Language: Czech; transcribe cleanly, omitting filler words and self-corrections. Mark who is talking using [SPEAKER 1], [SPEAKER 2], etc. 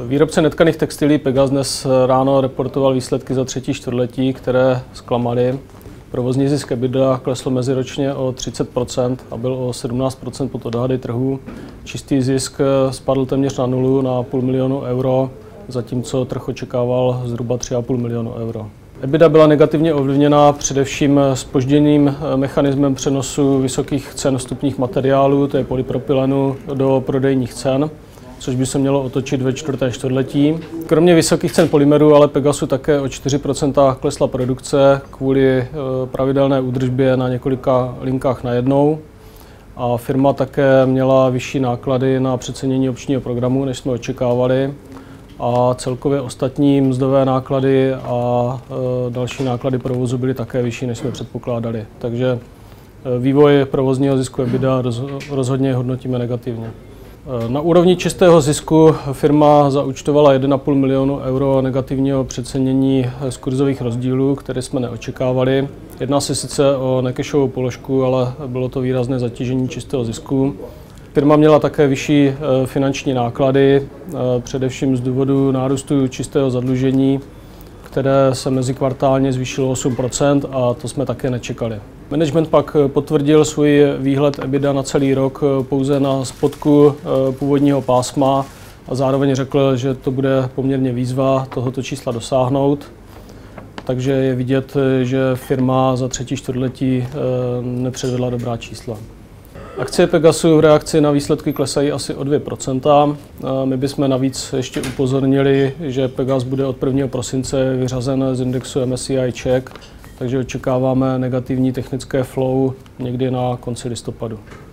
[SPEAKER 1] Výrobce netkaných textilí Pegas dnes ráno reportoval výsledky za třetí čtvrtletí, které zklamaly. Provozní zisk EBITDA klesl meziročně o 30% a byl o 17% pod odhady trhu. Čistý zisk spadl téměř na nulu, na půl milionu euro, zatímco trh očekával zhruba 3,5 milionu euro. EBITDA byla negativně ovlivněna především zpožděným mechanismem přenosu vysokých cen vstupních materiálů, to je polypropylenu, do prodejních cen, což by se mělo otočit ve čtvrté čtvrtletí. Kromě vysokých cen polymerů ale Pegasu také o 4% klesla produkce kvůli pravidelné údržbě na několika linkách najednou. A firma také měla vyšší náklady na přecenění opčního programu, než jsme očekávali. A celkově ostatní mzdové náklady a další náklady provozu byly také vyšší, než jsme předpokládali. Takže vývoj provozního zisku EBITDA rozhodně hodnotíme negativně. Na úrovni čistého zisku firma zaúčtovala 1,5 milionu euro negativního přecenění z kurzových rozdílů, které jsme neočekávali. Jedná se sice o nekešovou položku, ale bylo to výrazné zatížení čistého zisku. Firma měla také vyšší finanční náklady, především z důvodu nárůstu čistého zadlužení, které se mezikvartálně zvýšilo 8% a to jsme také nečekali. Management pak potvrdil svůj výhled EBITDA na celý rok pouze na spodku původního pásma a zároveň řekl, že to bude poměrně výzva tohoto čísla dosáhnout. Takže je vidět, že firma za třetí čtvrtletí nepředvedla dobrá čísla. Akcie Pegasu v reakci na výsledky klesají asi o 2%. My bychom navíc ještě upozornili, že Pegas bude od 1. prosince vyřazen z indexu MSCI Czech, takže očekáváme negativní technické flow někdy na konci listopadu.